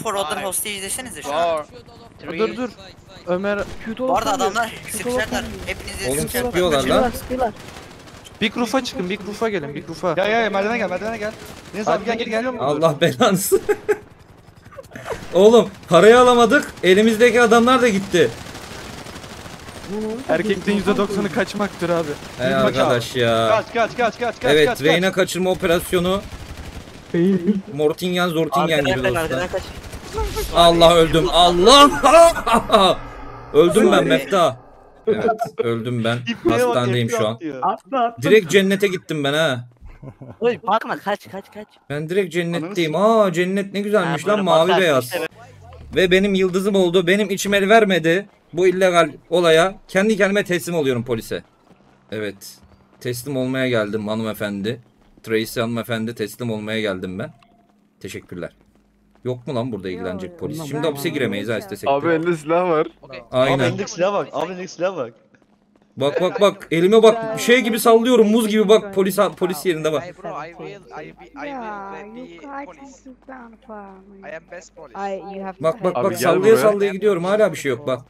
for other hostage desenize şu Four, an. three. Dur. Ömer. Bu arada adamlar sıkacaklar. Hepinizi Oğlum sıkacaklar. sıkıyorlar lan. Sıkıyorlar. Big roof'a çıkın, big roof'a gelin, big roof'a. Gel merdivene gel. Deniz abi gel. Allah belansı. Oğlum parayı alamadık. Elimizdeki adamlar da gitti. Erkekliğin %90'ı kaçmaktır abi. Ey arkadaş ya. Kaç. Evet, Reyna kaçırma operasyonu. Mortingen Zortingen gibi dostlar. Kaç. Allah öldüm. Allah! Öldüm ben Mefta. Evet, öldüm ben. Hastanedeyim şu an. Atla. Direkt cennete gittim ben ha. Oy bakma kaç. Ben direkt cennetteyim. Aa, cennet ne güzelmiş Ha, lan, böyle mavi basar beyaz. işte. Ve benim yıldızım oldu. Benim içim el vermedi bu illegal olaya. Kendi kendime teslim oluyorum polise. Evet. Teslim olmaya geldim hanımefendi. Tracy hanımefendi, teslim olmaya geldim ben. Teşekkürler. Yok mu lan burada ilgilenecek polis? Şimdi hapise giremeyiz ha istesek de. Abi elinde silah var. Aynen. elindeki silaha bak. Bak elime bak, şey gibi sallıyorum, muz gibi, bak polis yerinde bak. Hey bro, I will be police. I am best police. Bak Abi gel sallaya buraya. sallaya gidiyorum, hala bir şey yok bak.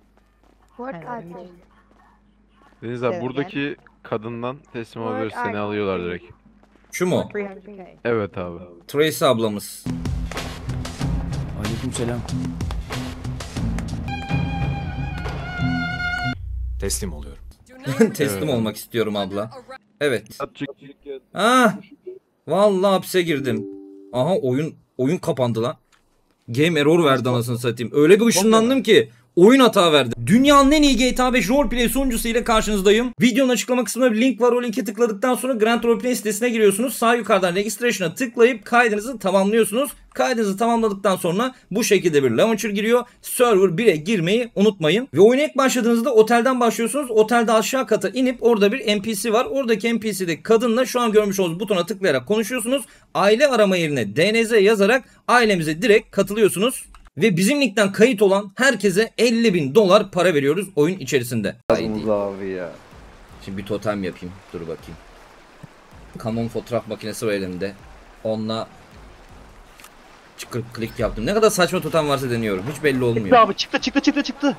Deniz abi buradaki kadından teslim alıyoruz, seni alıyorlar direkt. Şu mu? Evet abi. Tracy ablamız. Aleykümselam. Teslim oluyorum. Teslim Evet. olmak istiyorum abla. Evet. Atçık. Ah! Vallahi hapse girdim. Aha, oyun kapandı lan. Game error verdi anasını satayım. Öyle bir ışınlandım ki oyun hata verdi. Dünyanın en iyi GTA 5 roleplay sunucusu ile karşınızdayım. Videonun açıklama kısmında bir link var. O linke tıkladıktan sonra Grand Roleplay sitesine giriyorsunuz. Sağ yukarıdan registration'a tıklayıp kaydınızı tamamlıyorsunuz. Kaydınızı tamamladıktan sonra bu şekilde bir launcher giriyor. Server 1'e girmeyi unutmayın. Ve oyuna ilk başladığınızda otelden başlıyorsunuz. Otelde aşağı kata inip orada bir NPC var. Oradaki NPC'deki kadınla şu an görmüş olduğunuz butona tıklayarak konuşuyorsunuz. Aile arama yerine DNZ yazarak ailemize direkt katılıyorsunuz. Ve bizim linkten kayıt olan herkese 50.000 dolar para veriyoruz oyun içerisinde. Abi ya. Şimdi bir totem yapayım. Dur bakayım. Canon fotoğraf makinesi var elimde. Onunla çıkır klik yaptım. Ne kadar saçma totem varsa deniyorum. Hiç belli olmuyor. Abi çıktı.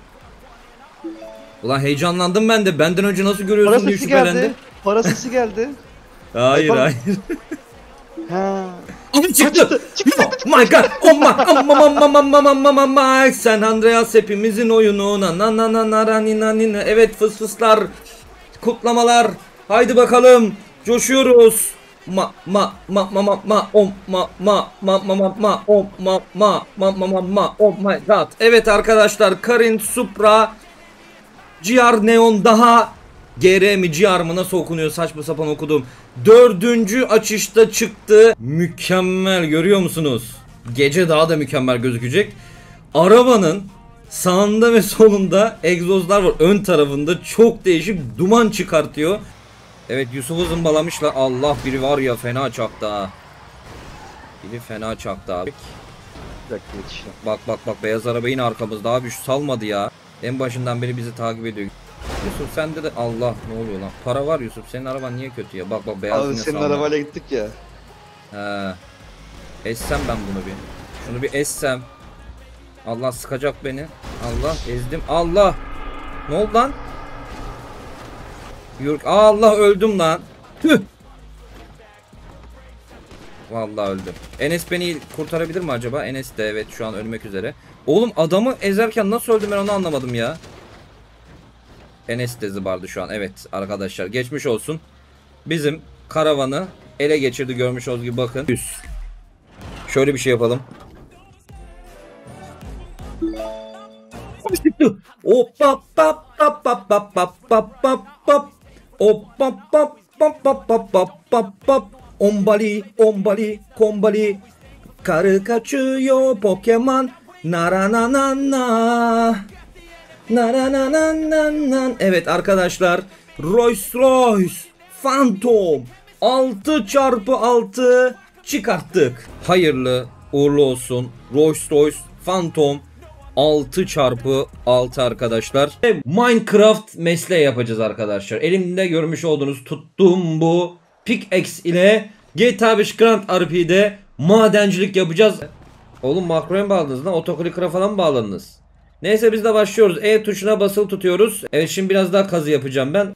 Ulan heyecanlandım ben de. Benden önce nasıl görüyorsun diye şüphelendim. Para sesi geldi. Hayır Ay, hayır. Ha. Abi çıktı. Oh my god. Oh my. Sen Andreas hepimizin oyunu. Na. Evet, fısfıslar. Kutlamalar. Haydi bakalım. Coşuyoruz. Oh my god. Evet arkadaşlar, Karin Supra GR Neon daha GR mi GR mı nasıl okunuyor, saçma sapan okudum. 4. açışta çıktı. Mükemmel, görüyor musunuz? Gece daha da mükemmel gözükecek. Arabanın sağında ve solunda egzozlar var. Ön tarafında çok değişik duman çıkartıyor. Evet, Yusuf'u zımbalamışlar. Allah, biri var ya fena çaktı ha. Biri fena çaktı abi. Bir dakika yetiştim. Bak beyaz araba yine arkamızda abi, şu salmadı ya. En başından beri bizi takip ediyor. Yusuf sende de Allah, ne oluyor lan? Para var Yusuf, senin araban niye kötü ya? Bak beyaz Abi yine senin salmadı. arabayla gittik ya. He. Essem ben bunu bir. Şunu bir essem. Allah, sıkacak beni. Allah, ezdim. Allah. Ne oldu lan? Allah, öldüm lan. Tüh. Vallahi öldüm. Enes beni kurtarabilir mi acaba? Enes de evet şu an ölmek üzere. Oğlum, adamı ezerken nasıl öldüm ben onu anlamadım ya. Enes de zıbardı şu an. Evet arkadaşlar, geçmiş olsun. Bizim karavanı ele geçirdi, görmüş olduğunuz gibi bakın. Şöyle bir şey yapalım. Hop pap pap pap pap pap pap pap pap pap. Hop pap pap pap pap pap pap pap pap. Ombali kombali. Karı kaçıyor Pokemon. Narananana. Narananana. Evet arkadaşlar, Rolls Royce Phantom 6x6 çıkarttık. Hayırlı uğurlu olsun Rolls Royce Phantom 6x6 arkadaşlar. Minecraft mesleği yapacağız arkadaşlar. Elimde görmüş olduğunuz tuttuğum bu pickaxe ile GTA 5 Grand RP'de madencilik yapacağız. Oğlum makroya mı bağladınız lan? Otoclicker'a falan mı bağladınız? Neyse biz de başlıyoruz. E tuşuna basılı tutuyoruz. Evet şimdi biraz daha kazı yapacağım ben.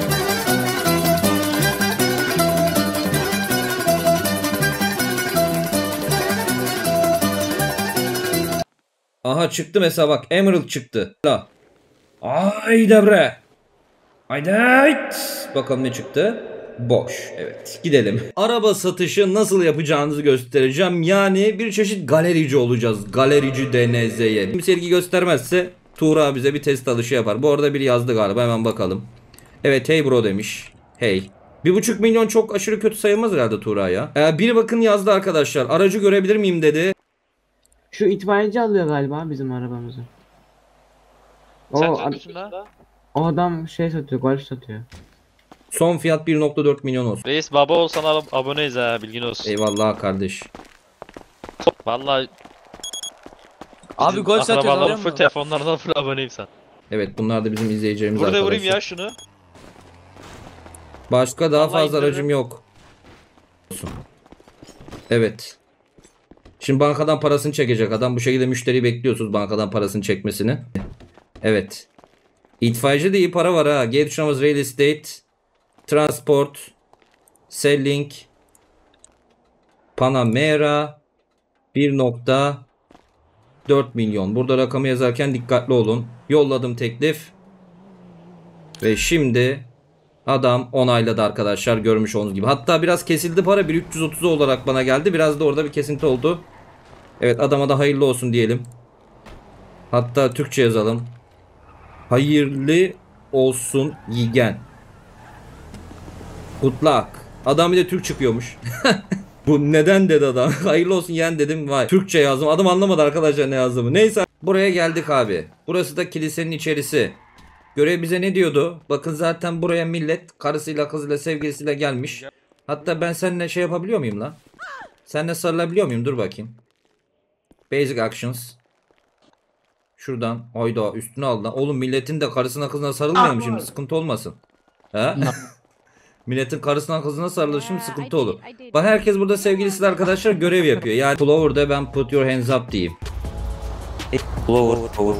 Aha çıktı mesela bak. Emerald çıktı. La. Haydi bre. Haydi. Bakalım ne çıktı. Boş. Evet gidelim. Araba satışı nasıl yapacağınızı göstereceğim. Yani bir çeşit galerici olacağız. Galerici DNZ'ye. Kimse ilgi göstermezse Tuğra bize bir test alışı yapar. Bu arada biri yazdı galiba, hemen bakalım. Evet hey bro demiş. Hey. 1,5 milyon çok aşırı kötü sayılmaz herhalde Tuğra ya. Biri bakın yazdı arkadaşlar. Aracı görebilir miyim dedi. Şu itfaiyeci alıyor galiba bizim arabamızı. O adam şey satıyor, golf satıyor. Son fiyat 1,4 milyon olsun. Reis baba olsan aboneyiz ha, bilgin olsun. Eyvallah kardeş. Vallahi Abi gol satıyoruz alıyor full musun? telefonlardan full aboneyim sen. Evet bunlar da bizim izleyicilerimiz Burada arkadaşlar. vurayım ya şunu. Başka daha Vallahi fazla indirim. aracım yok. Evet. Şimdi bankadan parasını çekecek adam. Bu şekilde müşteriyi bekliyorsunuz bankadan parasını çekmesini. Evet. İtfaiyeci de iyi para var ha. G tuşlamamız real estate, transport, selling, Panamera 1,4 milyon. Burada rakamı yazarken dikkatli olun. Yolladım teklif. Ve şimdi adam onayladı arkadaşlar, görmüş olduğunuz gibi. Hatta biraz kesildi para, 1330 olarak bana geldi. Biraz da orada bir kesinti oldu. Evet adama da hayırlı olsun diyelim. Hatta Türkçe yazalım. Hayırlı olsun yigen. Good luck. Adam bir de Türk çıkıyormuş. Bu neden dedi adam. Hayırlı olsun yeğen dedim. Vay. Türkçe yazdım. Adam anlamadı arkadaşlar ne yazdığımı. Neyse. Buraya geldik abi. Burası da kilisenin içerisi. Görev bize ne diyordu? Bakın zaten buraya millet karısıyla kızıyla sevgilisiyle gelmiş. Hatta ben seninle şey yapabiliyor muyum lan? Seninle sarılabiliyor muyum? Dur bakayım. Basic actions. Şuradan. Hayda üstüne al lan. Oğlum milletin de karısına kızına sarılmıyor mu şimdi? Sıkıntı olmasın. He? Milletin karısına kızına sarılır şimdi sıkıntı olur. Bak herkes burada sevgilisiyle arkadaşlar görev yapıyor. Yani Plover'da ben put your hands up diyeyim. Plover.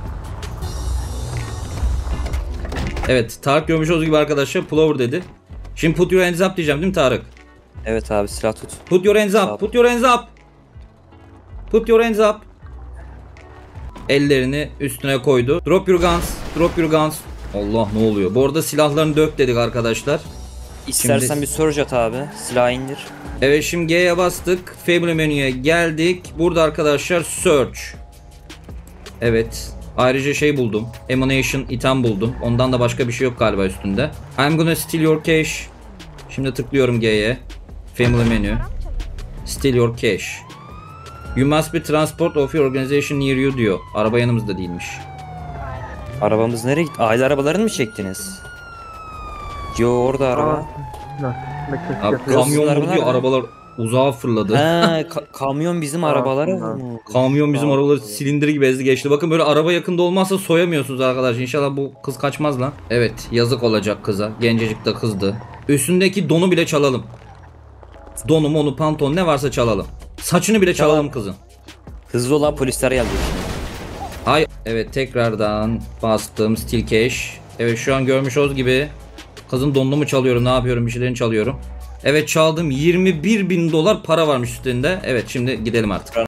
Evet Tarık görmüş olduğu gibi arkadaşlar Plover dedi. Şimdi put your hands up diyeceğim değil mi Tarık? Evet abi silah tut. Put your hands up. Put your hands up. Put your hands up. Ellerini üstüne koydu. Drop your guns. Drop your guns. Allah ne oluyor? Bu arada silahlarını dök dedik arkadaşlar. İstersen Şimdi- bir surge at abi. Silahı indir. Evet şimdi G'ye bastık. Family menüye geldik. Burada arkadaşlar search. Evet. Ayrıca şey buldum. Emanation item buldum. Ondan da başka bir şey yok galiba üstünde. I'm gonna steal your cash. Şimdi tıklıyorum G'ye. Family menü. Steal your cash. You must be transport of your organization near you diyor. Araba yanımızda değilmiş. Arabamız nereye gitti? Aile arabalarını mı çektiniz? Yo orada araba. Abi Yolsuzlar kamyon vurdu nerede? arabalar uzağa fırladı. He kamyon bizim arabalara vurmuş. Kamyon bizim arabaları silindir gibi ezdi geçti. Bakın böyle araba yakında olmazsa soyamıyorsunuz arkadaşlar. İnşallah bu kız kaçmaz lan. Evet yazık olacak kıza. Gencecik de kızdı. Üstündeki donu bile çalalım. Donu monu pantolon ne varsa çalalım. Saçını bile çalalım kızın. Hızlı olan polisler geldi. Hay evet tekrardan bastım Steel Cash. Evet şu an görmüş olduğunuz gibi kızın donunu mu çalıyorum ne yapıyorum bir şeylerini çalıyorum. Evet çaldım 21.000 dolar para varmış üstünde. Evet şimdi gidelim artık.